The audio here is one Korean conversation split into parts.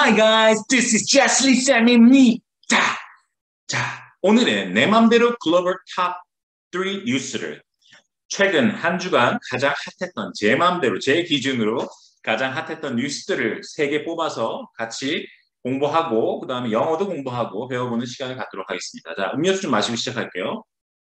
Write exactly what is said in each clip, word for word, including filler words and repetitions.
Hi guys, this is Jessley 쌤입니다. 자, 오늘은 내 맘대로 글로벌 탑 삼 뉴스를 최근 한 주간 가장 핫했던 제 맘대로 제 기준으로 가장 핫했던 뉴스들을 세 개 뽑아서 같이 공부하고 그 다음에 영어도 공부하고 배워보는 시간을 갖도록 하겠습니다. 자, 음료수 좀 마시고 시작할게요.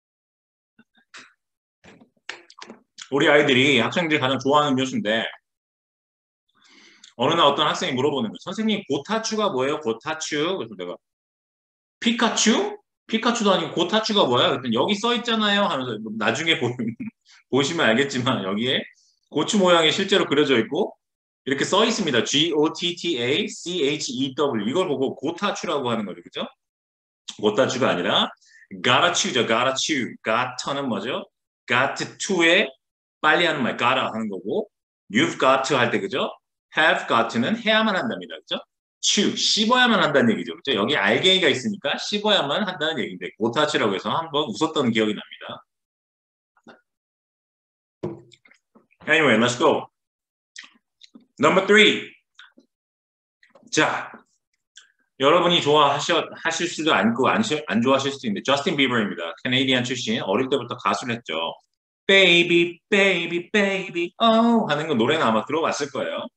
우리 아이들이 학생들이 가장 좋아하는 음료수인데 어느 날 어떤 학생이 물어보는 거예요. 선생님, 고타추가 뭐예요? 고타추. 그래서 내가 피카츄? 피카츄도 아니고 고타추가 뭐야? 그랬더니 여기 써 있잖아요. 하면서 나중에 보, 보시면 알겠지만 여기에 고추 모양이 실제로 그려져 있고 이렇게 써 있습니다. G O T T A C H E W 이걸 보고 고타추라고 하는 거죠. 그죠? 고타추가 아니라 gotta chew죠. gotta chew. gotto는 뭐죠? got to에 빨리 하는 말 gotta 하는 거고 you've got to 할 때 그죠? have got to는 해야만 한답니다. 그죠? chew, 씹어야만 한다는 얘기죠. 그죠? 여기 알갱이가 있으니까 씹어야만 한다는 얘기인데 고타치라고 해서 한번 웃었던 기억이 납니다. Anyway, let's go. Number three. 자, 여러분이 좋아하실 하실 수도 않고 안, 안 좋아하실 수도 있는데 저스틴 비버입니다. 캐네디안 출신 어릴 때부터 가수를 했죠. Baby, baby, baby, oh 하는 거 노래는 아마 들어봤을 거예요.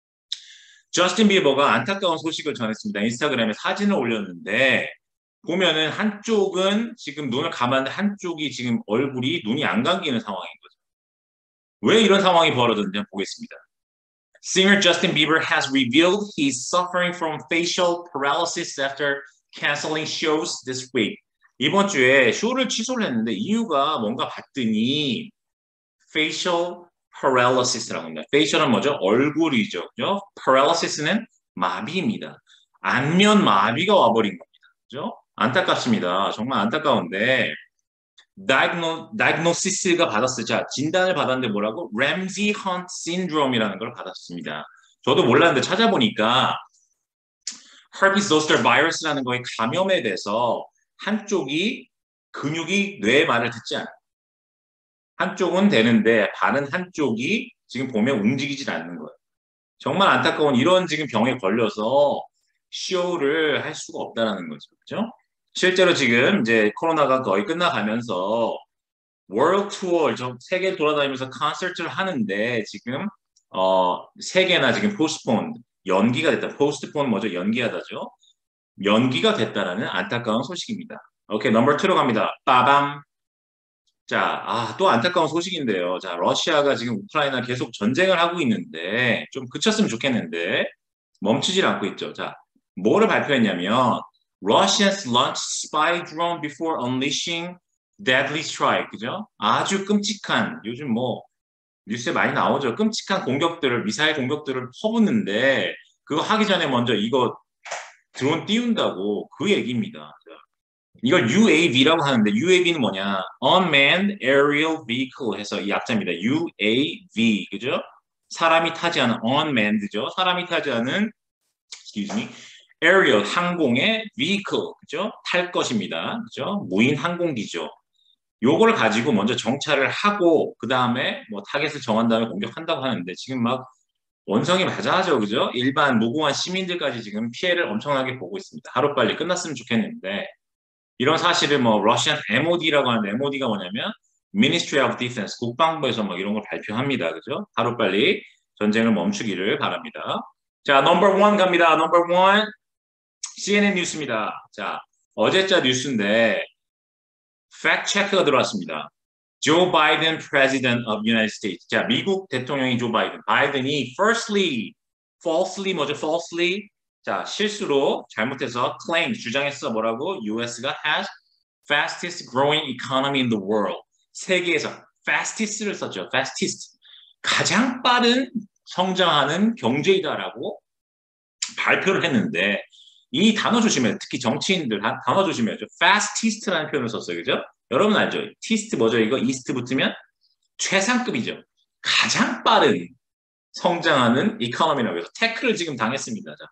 저스틴 비버가 안타까운 소식을 전했습니다. 인스타그램에 사진을 올렸는데 보면은 한쪽은 지금 눈을 감았는데 한쪽이 지금 얼굴이 눈이 안 감기는 상황인 거죠. 왜 이런 상황이 벌어졌는지 보겠습니다. Singer Justin Bieber has revealed he's suffering from facial paralysis after canceling shows this week. 이번 주에 쇼를 취소를 했는데 이유가 뭔가 봤더니 facial paralysis라고 합니다. facial은 뭐죠? 얼굴이죠. 그죠? paralysis는 마비입니다. 안면 마비가 와버린 겁니다. 그죠? 안타깝습니다. 정말 안타까운데 diagno, diagnosis가 받았어요. 자, 진단을 받았는데 뭐라고? Ramsay Hunt syndrome이라는 걸 받았습니다. 저도 몰랐는데 찾아보니까 herpes zoster virus라는 거에 감염에 대해서 한쪽이 근육이 뇌의 말을 듣지 않아요. 한쪽은 되는데 반은 한쪽이 지금 보면 움직이질 않는 거예요. 정말 안타까운 이런 지금 병에 걸려서 쇼를 할 수가 없다는 거죠. 그렇죠? 실제로 지금 이제 코로나가 거의 끝나가면서 월드 투어, 세계를 돌아다니면서 콘서트를 하는데 지금 어, 세 개나 지금 포스트폰, 연기가 됐다. 포스트폰 뭐죠? 연기하다죠. 연기가 됐다라는 안타까운 소식입니다. 오케이, 넘버 투로 갑니다. 빠밤. 자, 아, 또 안타까운 소식인데요. 자, 러시아가 지금 우크라이나 계속 전쟁을 하고 있는데 좀 그쳤으면 좋겠는데 멈추질 않고 있죠. 자, 뭐를 발표했냐면 Russians launched spy drone before unleashing deadly strike. 그죠? 아주 끔찍한 요즘 뭐 뉴스에 많이 나오죠. 끔찍한 공격들을 미사일 공격들을 퍼붓는데 그거 하기 전에 먼저 이거 드론 띄운다고 그 얘기입니다. 이걸 U A V라고 하는데 U A V는 뭐냐? Unmanned Aerial Vehicle 해서 이 약자입니다. U A V 그죠? 사람이 타지 않은 unmanned죠. 사람이 타지 않은 excuse me, aerial 항공의 vehicle 그죠? 탈 것입니다. 그죠? 무인 항공기죠. 요걸 가지고 먼저 정찰을 하고 그 다음에 뭐 타겟을 정한 다음에 공격한다고 하는데 지금 막 원성이 맞아하죠. 그죠? 일반 무고한 시민들까지 지금 피해를 엄청나게 보고 있습니다. 하루빨리 끝났으면 좋겠는데 이런 사실을 뭐 러시안 M O D라고 하는데 M O D가 뭐냐면 Ministry of Defense 국방부에서 뭐 이런 걸 발표합니다. 그죠? 하루빨리 전쟁을 멈추기를 바랍니다. 자, 넘버 원 갑니다. 넘버 원 씨엔엔 뉴스입니다. 자, 어제자 뉴스인데 팩트 체크가 들어왔습니다. 조 바이든 President of United States. 자, 미국 대통령이 조 바이든. 바이든이 firstly, falsely 뭐죠? falsely 자, 실수로 잘못해서 claim, 주장했어. 뭐라고? U S가 has fastest growing economy in the world. 세계에서 fastest를 썼죠. fastest. 가장 빠른 성장하는 경제이다라고 발표를 했는데 이 단어 조심해요. 특히 정치인들 단어 조심해야죠. fastest라는 표현을 썼어요. 그죠? 여러분 알죠? test 뭐죠? 이거 east 붙으면 최상급이죠. 가장 빠른 성장하는 economy라고 해서 태클을 지금 당했습니다. 자.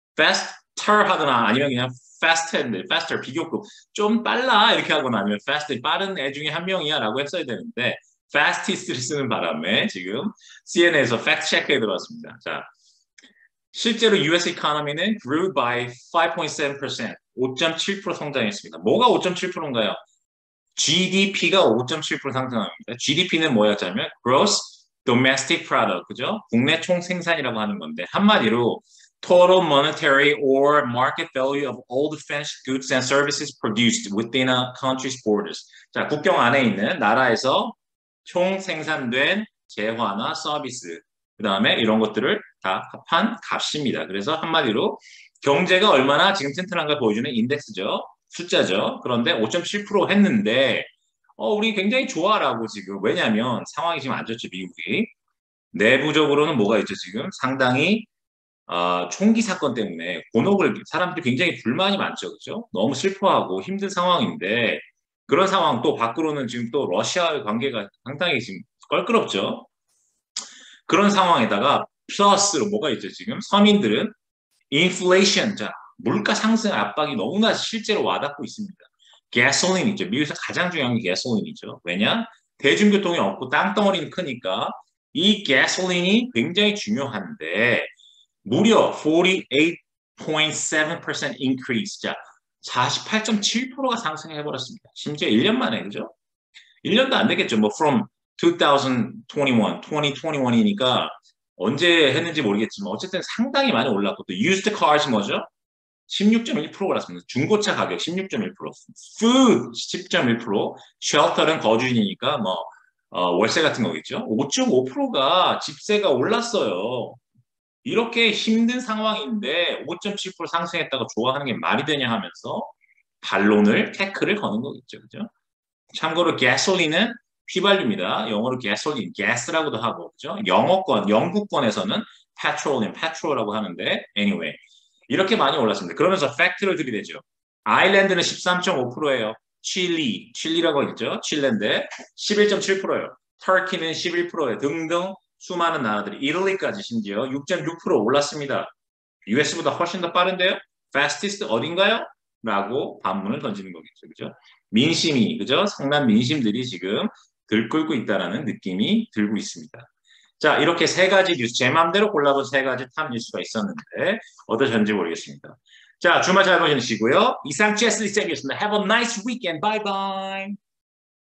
faster 하거나 아니면 그냥 faster, faster 비교급 좀 빨라 이렇게 하거나 아니면 fast 빠른 애 중에 한 명이야 라고 했어야 되는데 fastest를 쓰는 바람에 지금 씨엔엔에서 팩트 체크에 들어왔습니다. 자, 실제로 유에스 economy는 grew by five point seven percent, 오 점 칠 퍼센트 성장했습니다. 뭐가 오 점 칠 퍼센트인가요? 지디피가 오 점 칠 퍼센트 상승합니다. 지디피는 뭐였냐면 gross domestic product, 그죠? 국내 총생산이라고 하는 건데 한마디로 total monetary or market value of all the finished goods and services produced within a country's borders. 자, 국경 안에 있는 나라에서 총 생산된 재화나 서비스, 그 다음에 이런 것들을 다 합한 값입니다. 그래서 한마디로 경제가 얼마나 지금 튼튼한가 보여주는 인덱스죠. 숫자죠. 그런데 오 점 칠 퍼센트 했는데 어, 우리 굉장히 좋아라고 지금. 왜냐하면 상황이 지금 안 좋죠, 미국이. 내부적으로는 뭐가 있죠, 지금? 상당히 어, 총기 사건 때문에 곤혹을, 사람들이 굉장히 불만이 많죠, 그죠? 너무 슬퍼하고 힘든 상황인데 그런 상황 또 밖으로는 지금 또 러시아의 관계가 상당히 지금 껄끄럽죠. 그런 상황에다가 플러스로 뭐가 있죠, 지금? 서민들은 인플레이션, 자, 물가 상승 압박이 너무나 실제로 와닿고 있습니다. 가솔린 있죠. 미국에서 가장 중요한 게 가솔린이죠. 왜냐? 대중교통이 없고 땅덩어리는 크니까 이 가솔린이 굉장히 중요한데 무려 사십팔 point seven percent increase, 자, 사십팔 점 칠 퍼센트가 상승해버렸습니다. 심지어 일 년 만에, 그죠? 일 년도 안 되겠죠. 뭐 from 이천이십일, 이천이십일이니까 언제 했는지 모르겠지만 어쨌든 상당히 많이 올랐고 또 used cars 뭐죠? 십육 점 일 퍼센트 올랐습니다. 중고차 가격 십육 점 일 퍼센트, food 십 점 일 퍼센트, shelter는 거주인이니까 뭐 어, 월세 같은 거겠죠. 오 점 오 퍼센트가 집세가 올랐어요. 이렇게 힘든 상황인데 오 점 칠 퍼센트 상승했다고 좋아하는 게 말이 되냐 하면서 반론을, 태클을 거는 거겠죠. 그죠? 참고로 gasolin은 휘발유입니다. 영어로 gasoline, gas라고도 하고, 그죠? 영어권, 영국권에서는 petrol은 petrol라고 하는데, anyway. 이렇게 많이 올랐습니다. 그러면서 팩트를 들이대죠. 아일랜드는 십삼 점 오 퍼센트예요. 칠리, 칠리라고 있죠? 칠레인데 십일 점 칠 퍼센트예요. 터키는 십일 퍼센트예요. 등등 수많은 나라들이, 이탈리아까지 심지어 육 점 육 퍼센트 올랐습니다. 유에스보다 훨씬 더 빠른데요? fastest 어딘가요? 라고 반문을 던지는 거겠죠. 그죠? 민심이, 그죠? 상당 민심들이 지금 들끓고 있다는 느낌이 들고 있습니다. 자, 이렇게 세 가지 뉴스, 제 마음대로 골라본 세 가지 탑 뉴스가 있었는데 어떠셨는지 모르겠습니다. 자, 주말 잘 보내시고요. 이상 제스리 쌤이었습니다. Have a nice weekend. Bye bye.